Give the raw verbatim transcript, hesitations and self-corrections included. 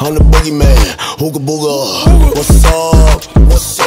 I'm the Boogie man, hooga booga. What's up? What's up?